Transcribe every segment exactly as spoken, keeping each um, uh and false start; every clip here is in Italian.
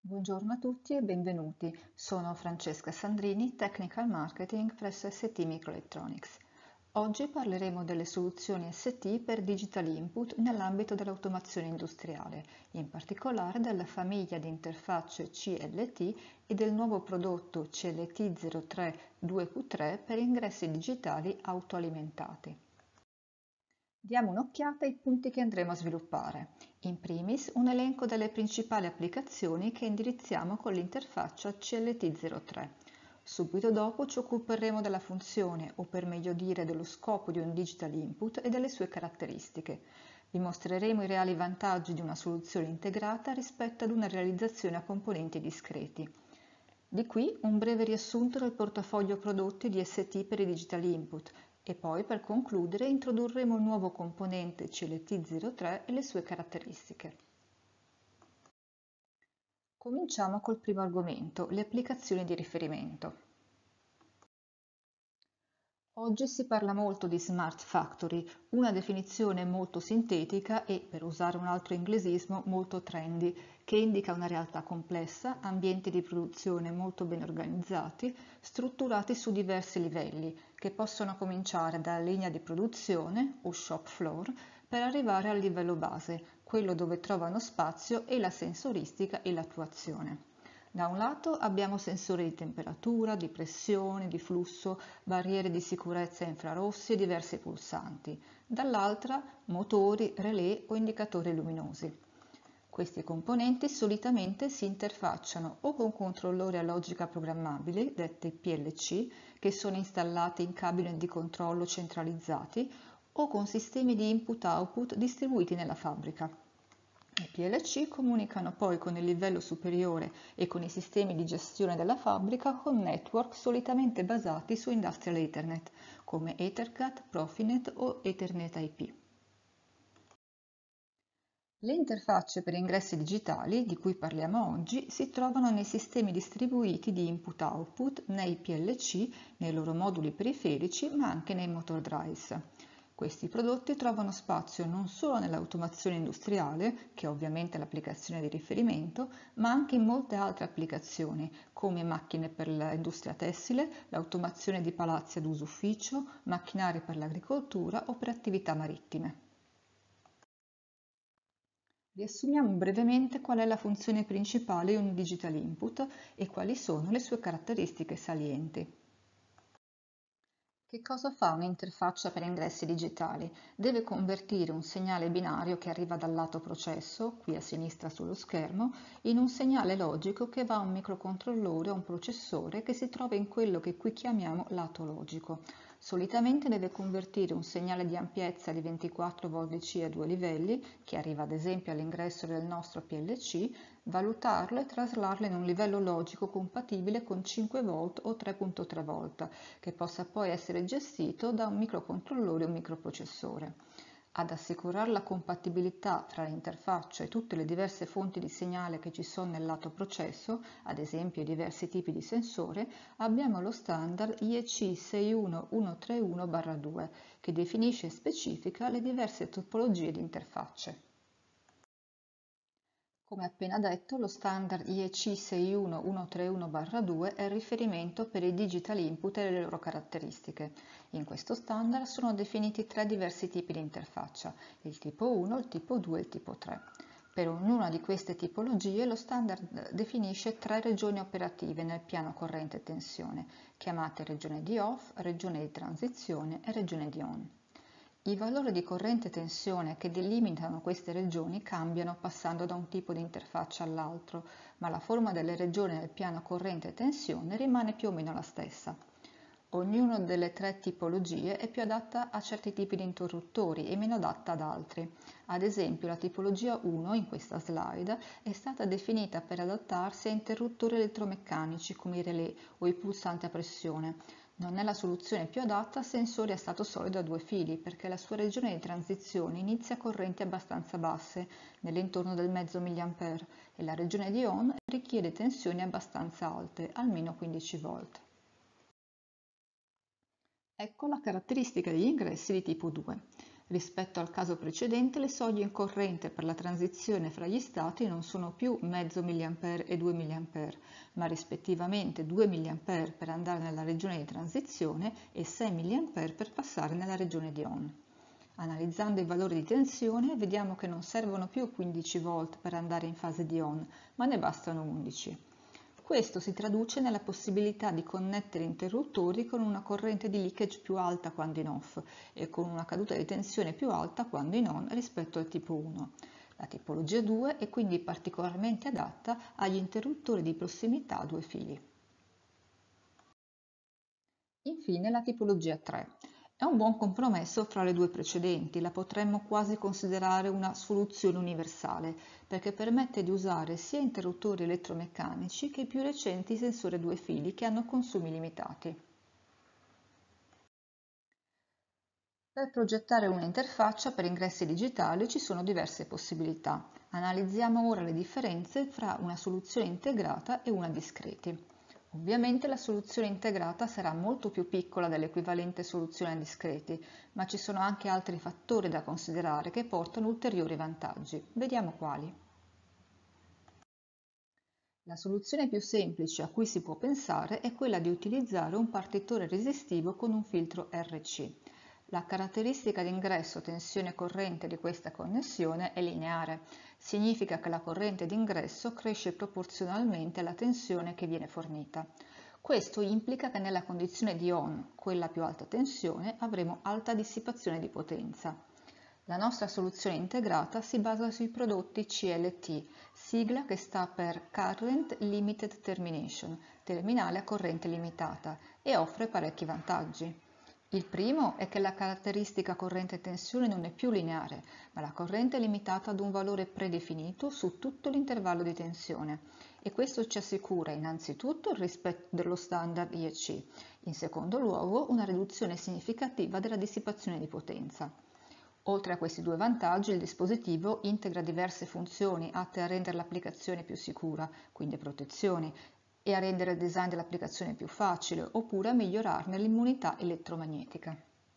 Buongiorno a tutti e benvenuti. Sono Francesca Sandrini, Technical Marketing presso S T Microelectronics. Oggi parleremo delle soluzioni S T per Digital Input nell'ambito dell'automazione industriale, in particolare della famiglia di interfacce C L T e del nuovo prodotto C L T zero tre due Q tre per ingressi digitali autoalimentati. Diamo un'occhiata ai punti che andremo a sviluppare. In primis, un elenco delle principali applicazioni che indirizziamo con l'interfaccia C L T zero tre. Subito dopo ci occuperemo della funzione, o per meglio dire dello scopo di un digital input e delle sue caratteristiche. Vi mostreremo i reali vantaggi di una soluzione integrata rispetto ad una realizzazione a componenti discreti. Di qui un breve riassunto del portafoglio prodotti di S T per i digital input e poi per concludere introdurremo il nuovo componente C L T zero tre e le sue caratteristiche. Cominciamo col primo argomento, le applicazioni di riferimento. Oggi si parla molto di smart factory, una definizione molto sintetica e, per usare un altro inglesismo, molto trendy, che indica una realtà complessa, ambienti di produzione molto ben organizzati, strutturati su diversi livelli, che possono cominciare dalla linea di produzione o shop floor per arrivare al livello base, quello dove trovano spazio e la sensoristica e l'attuazione. Da un lato abbiamo sensori di temperatura, di pressione, di flusso, barriere di sicurezza infrarossi e diversi pulsanti, dall'altra motori, relè o indicatori luminosi. Questi componenti solitamente si interfacciano o con controllori a logica programmabile, detti P L C, che sono installati in cabine di controllo centralizzati, o con sistemi di input-output distribuiti nella fabbrica. I P L C comunicano poi con il livello superiore e con i sistemi di gestione della fabbrica con network solitamente basati su Industrial Ethernet, come EtherCAT, Profinet o Ethernet I P. Le interfacce per ingressi digitali, di cui parliamo oggi, si trovano nei sistemi distribuiti di input-output, nei P L C, nei loro moduli periferici, ma anche nei motor drives. Questi prodotti trovano spazio non solo nell'automazione industriale, che è ovviamente l'applicazione di riferimento, ma anche in molte altre applicazioni, come macchine per l'industria tessile, l'automazione di palazzi ad uso ufficio, macchinari per l'agricoltura o per attività marittime. Riassumiamo brevemente qual è la funzione principale di un digital input e quali sono le sue caratteristiche salienti. Che cosa fa un'interfaccia per ingressi digitali? Deve convertire un segnale binario che arriva dal lato processo, qui a sinistra sullo schermo, in un segnale logico che va a un microcontrollore o un processore che si trova in quello che qui chiamiamo lato logico. Solitamente deve convertire un segnale di ampiezza di ventiquattro volt D C a due livelli, che arriva ad esempio all'ingresso del nostro P L C, valutarlo e traslarlo in un livello logico compatibile con cinque volt o tre virgola tre volt, che possa poi essere gestito da un microcontrollore o un microprocessore. Ad assicurare la compatibilità fra l'interfaccia e tutte le diverse fonti di segnale che ci sono nel lato processo, ad esempio i diversi tipi di sensore, abbiamo lo standard I E C sei uno uno tre uno due, che definisce e specifica le diverse topologie di interfacce. Come appena detto, lo standard I E C sei uno uno tre uno due è il riferimento per i digital input e le loro caratteristiche. In questo standard sono definiti tre diversi tipi di interfaccia, il tipo uno, il tipo due e il tipo tre. Per ognuna di queste tipologie lo standard definisce tre regioni operative nel piano corrente e tensione, chiamate regione di off, regione di transizione e regione di on. I valori di corrente e tensione che delimitano queste regioni cambiano passando da un tipo di interfaccia all'altro, ma la forma delle regioni nel piano corrente e tensione rimane più o meno la stessa. Ognuna delle tre tipologie è più adatta a certi tipi di interruttori e meno adatta ad altri. Ad esempio, la tipologia uno in questa slide è stata definita per adattarsi a interruttori elettromeccanici come i relè o i pulsanti a pressione. Non è la soluzione più adatta a sensori a stato solido a due fili, perché la sua regione di transizione inizia a correnti abbastanza basse, nell'intorno del mezzo milliampere, e la regione di on richiede tensioni abbastanza alte, almeno quindici volt. Ecco la caratteristica degli ingressi di tipo due. Rispetto al caso precedente, le soglie in corrente per la transizione fra gli stati non sono più mezzo milliampere e due milliampere, ma rispettivamente due milliampere per andare nella regione di transizione e sei milliampere per passare nella regione di on. Analizzando i valori di tensione, vediamo che non servono più quindici volt per andare in fase di on, ma ne bastano undici. Questo si traduce nella possibilità di connettere interruttori con una corrente di leakage più alta quando in off e con una caduta di tensione più alta quando in on rispetto al tipo uno. La tipologia due è quindi particolarmente adatta agli interruttori di prossimità a due fili. Infine la tipologia tre. È un buon compromesso fra le due precedenti, la potremmo quasi considerare una soluzione universale, perché permette di usare sia interruttori elettromeccanici che i più recenti sensori a due fili che hanno consumi limitati. Per progettare un'interfaccia per ingressi digitali ci sono diverse possibilità. Analizziamo ora le differenze fra una soluzione integrata e una discreti. Ovviamente la soluzione integrata sarà molto più piccola dell'equivalente soluzione a discreti, ma ci sono anche altri fattori da considerare che portano ulteriori vantaggi. Vediamo quali. La soluzione più semplice a cui si può pensare è quella di utilizzare un partitore resistivo con un filtro R C. La caratteristica d'ingresso tensione corrente di questa connessione è lineare. Significa che la corrente d'ingresso cresce proporzionalmente alla tensione che viene fornita. Questo implica che nella condizione di on, quella a più alta tensione, avremo alta dissipazione di potenza. La nostra soluzione integrata si basa sui prodotti C L T, sigla che sta per Current Limited Termination, terminale a corrente limitata, e offre parecchi vantaggi. Il primo è che la caratteristica corrente-tensione non è più lineare, ma la corrente è limitata ad un valore predefinito su tutto l'intervallo di tensione e questo ci assicura innanzitutto il rispetto dello standard I E C, in secondo luogo una riduzione significativa della dissipazione di potenza. Oltre a questi due vantaggi, il dispositivo integra diverse funzioni atte a rendere l'applicazione più sicura, quindi protezioni, e a rendere il design dell'applicazione più facile, oppure a migliorarne l'immunità elettromagnetica.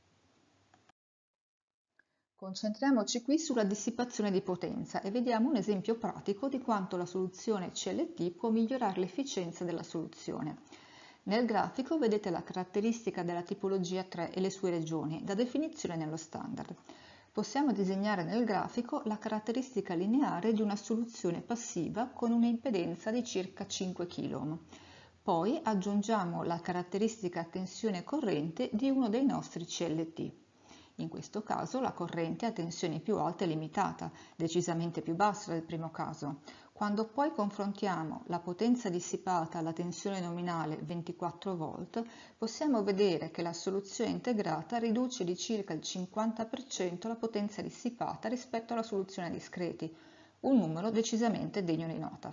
Concentriamoci qui sulla dissipazione di potenza e vediamo un esempio pratico di quanto la soluzione C L T può migliorare l'efficienza della soluzione. Nel grafico vedete la caratteristica della tipologia tre e le sue regioni, da definizione nello standard. Possiamo disegnare nel grafico la caratteristica lineare di una soluzione passiva con un'impedenza di circa cinque chilohm. Poi aggiungiamo la caratteristica tensione corrente di uno dei nostri C L T. In questo caso la corrente a tensione più alta è limitata, decisamente più bassa del primo caso. Quando poi confrontiamo la potenza dissipata alla tensione nominale ventiquattro volt, possiamo vedere che la soluzione integrata riduce di circa il cinquanta per cento la potenza dissipata rispetto alla soluzione a discreti, un numero decisamente degno di nota.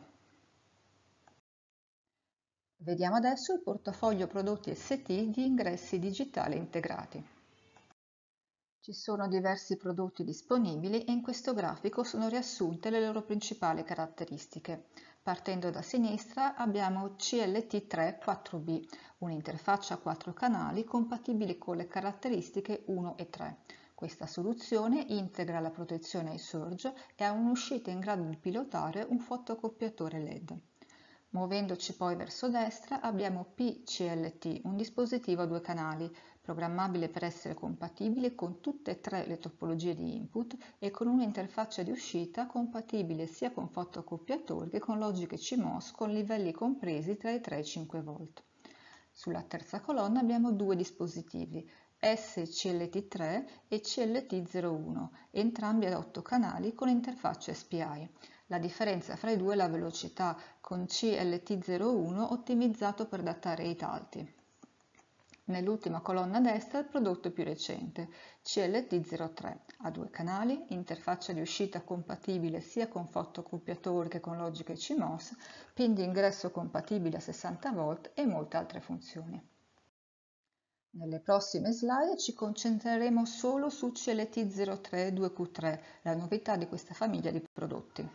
Vediamo adesso il portafoglio prodotti S T di ingressi digitali integrati. Ci sono diversi prodotti disponibili e in questo grafico sono riassunte le loro principali caratteristiche. Partendo da sinistra abbiamo C L T tre quattro B, un'interfaccia a quattro canali compatibile con le caratteristiche uno e tre. Questa soluzione integra la protezione ai surge e ha un'uscita in grado di pilotare un fotocoppiatore L E D. Muovendoci poi verso destra abbiamo P C L T, un dispositivo a due canali, programmabile per essere compatibile con tutte e tre le topologie di input e con un'interfaccia di uscita compatibile sia con fotocoppiatori che con logiche C M O S con livelli compresi tra i tre e i cinque volt. Sulla terza colonna abbiamo due dispositivi, S C L T tre e C L T zero uno, entrambi ad otto canali con interfaccia S P I. La differenza fra i due è la velocità, con C L T zero uno ottimizzato per data rate alti. Nell'ultima colonna a destra il prodotto più recente, C L T zero tre, ha due canali, interfaccia di uscita compatibile sia con fotocoppiatori che con logiche C M O S, pin di ingresso compatibile a sessanta volt e molte altre funzioni. Nelle prossime slide ci concentreremo solo su C L T zero tre due Q tre, la novità di questa famiglia di prodotti.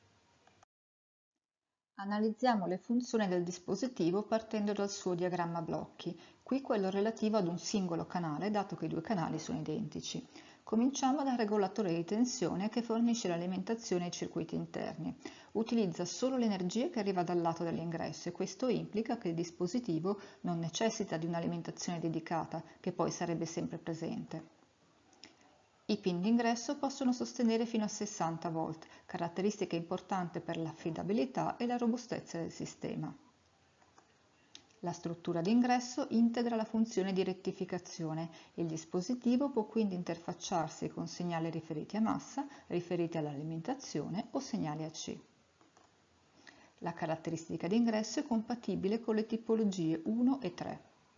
Analizziamo le funzioni del dispositivo partendo dal suo diagramma blocchi, qui quello relativo ad un singolo canale, dato che i due canali sono identici. Cominciamo dal regolatore di tensione che fornisce l'alimentazione ai circuiti interni. Utilizza solo l'energia che arriva dal lato dell'ingresso e questo implica che il dispositivo non necessita di un'alimentazione dedicata, che poi sarebbe sempre presente. I pin d'ingresso possono sostenere fino a sessanta volt, caratteristica importante per l'affidabilità e la robustezza del sistema. La struttura d'ingresso integra la funzione di rettificazione. Il dispositivo può quindi interfacciarsi con segnali riferiti a massa, riferiti all'alimentazione o segnali A C. La caratteristica d'ingresso è compatibile con le tipologie uno e tre.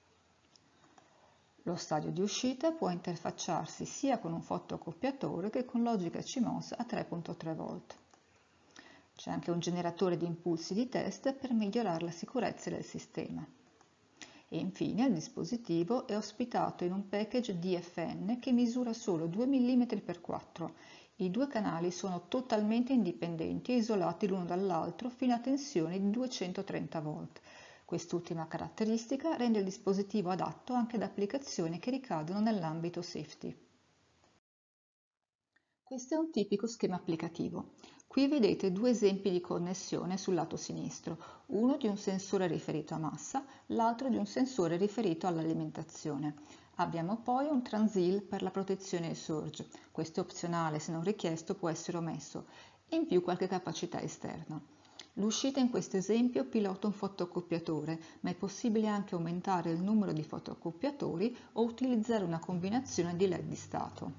Lo stadio di uscita può interfacciarsi sia con un fotocoppiatore che con logica C M O S a tre virgola tre volt. C'è anche un generatore di impulsi di test per migliorare la sicurezza del sistema. E infine il dispositivo è ospitato in un package D F N che misura solo due millimetri per quattro. I due canali sono totalmente indipendenti e isolati l'uno dall'altro fino a tensioni di duecentotrenta volt. Quest'ultima caratteristica rende il dispositivo adatto anche ad applicazioni che ricadono nell'ambito safety. Questo è un tipico schema applicativo. Qui vedete due esempi di connessione sul lato sinistro, uno di un sensore riferito a massa, l'altro di un sensore riferito all'alimentazione. Abbiamo poi un transil per la protezione ai surge, questo è opzionale, se non richiesto può essere omesso, e in più qualche capacità esterna. L'uscita in questo esempio pilota un fotocoppiatore, ma è possibile anche aumentare il numero di fotocoppiatori o utilizzare una combinazione di L E D di stato.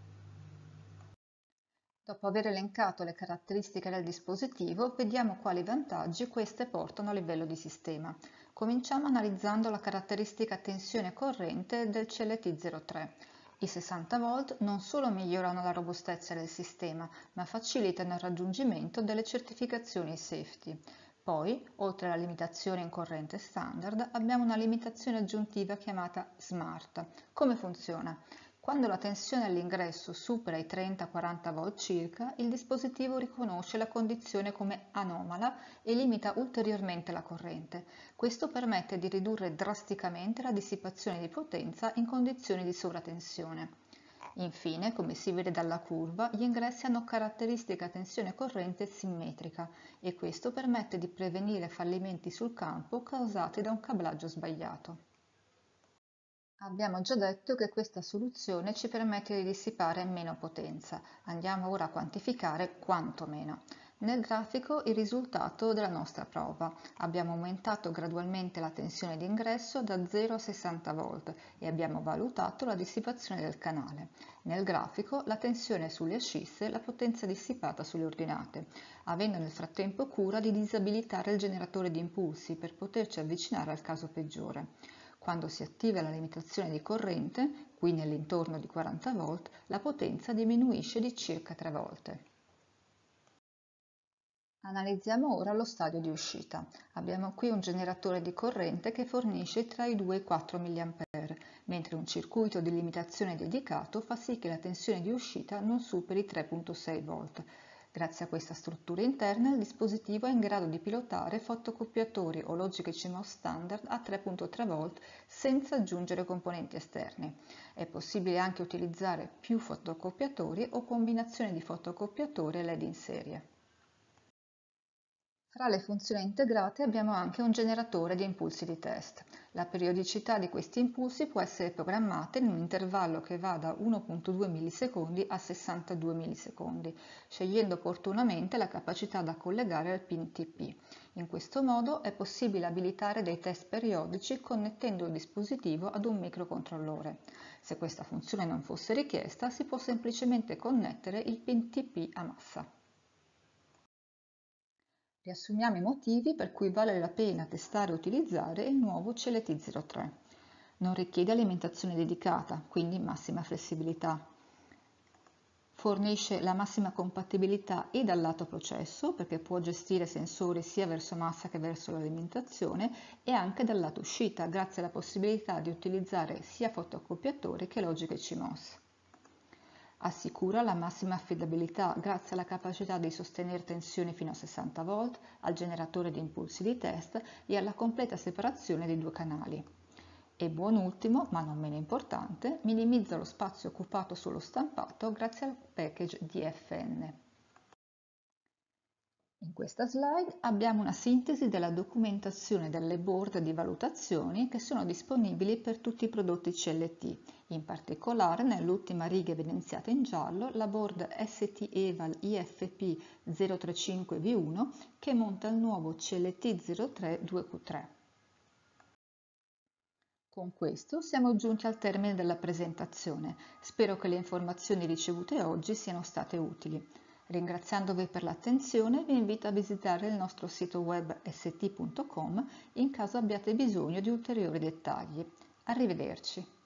Dopo aver elencato le caratteristiche del dispositivo, vediamo quali vantaggi queste portano a livello di sistema. Cominciamo analizzando la caratteristica tensione corrente del C L T zero tre. I sessanta volt non solo migliorano la robustezza del sistema, ma facilitano il raggiungimento delle certificazioni safety. Poi, oltre alla limitazione in corrente standard, abbiamo una limitazione aggiuntiva chiamata SMART. Come funziona? Quando la tensione all'ingresso supera i trenta quaranta volt circa, il dispositivo riconosce la condizione come anomala e limita ulteriormente la corrente. Questo permette di ridurre drasticamente la dissipazione di potenza in condizioni di sovratensione. Infine, come si vede dalla curva, gli ingressi hanno caratteristica tensione corrente simmetrica e questo permette di prevenire fallimenti sul campo causati da un cablaggio sbagliato. Abbiamo già detto che questa soluzione ci permette di dissipare meno potenza. Andiamo ora a quantificare quanto meno. Nel grafico il risultato della nostra prova. Abbiamo aumentato gradualmente la tensione d'ingresso da zero a sessanta volt e abbiamo valutato la dissipazione del canale. Nel grafico la tensione sulle ascisse e la potenza dissipata sulle ordinate, avendo nel frattempo cura di disabilitare il generatore di impulsi per poterci avvicinare al caso peggiore. Quando si attiva la limitazione di corrente, qui nell'intorno di quaranta volt, la potenza diminuisce di circa tre volte. Analizziamo ora lo stadio di uscita. Abbiamo qui un generatore di corrente che fornisce tra i due e i quattro milliamperi, mentre un circuito di limitazione dedicato fa sì che la tensione di uscita non superi tre virgola sei volt. Grazie a questa struttura interna il dispositivo è in grado di pilotare fotocoppiatori o logiche C M O S standard a tre virgola tre volt senza aggiungere componenti esterni. È possibile anche utilizzare più fotocoppiatori o combinazioni di fotocoppiatori e L E D in serie. Fra le funzioni integrate abbiamo anche un generatore di impulsi di test. La periodicità di questi impulsi può essere programmata in un intervallo che va da uno virgola due millisecondi a sessantadue millisecondi, scegliendo opportunamente la capacità da collegare al pin T P. In questo modo è possibile abilitare dei test periodici connettendo il dispositivo ad un microcontrollore. Se questa funzione non fosse richiesta, si può semplicemente connettere il pin T P a massa. Riassumiamo i motivi per cui vale la pena testare e utilizzare il nuovo C L T zero tre. Non richiede alimentazione dedicata, quindi massima flessibilità. Fornisce la massima compatibilità e dal lato processo, perché può gestire sensori sia verso massa che verso l'alimentazione, e anche dal lato uscita, grazie alla possibilità di utilizzare sia fotocoppiatori che logiche C M O S. Assicura la massima affidabilità grazie alla capacità di sostenere tensioni fino a sessanta volt, al generatore di impulsi di test e alla completa separazione dei due canali. E buon ultimo, ma non meno importante, minimizza lo spazio occupato sullo stampato grazie al package D F N. In questa slide abbiamo una sintesi della documentazione delle board di valutazioni che sono disponibili per tutti i prodotti C L T, in particolare nell'ultima riga evidenziata in giallo la board S T Eval I F P zero tre cinque V uno che monta il nuovo C L T zero tre due Q tre. Con questo siamo giunti al termine della presentazione. Spero che le informazioni ricevute oggi siano state utili. Ringraziandovi per l'attenzione, vi invito a visitare il nostro sito web s t punto com in caso abbiate bisogno di ulteriori dettagli. Arrivederci.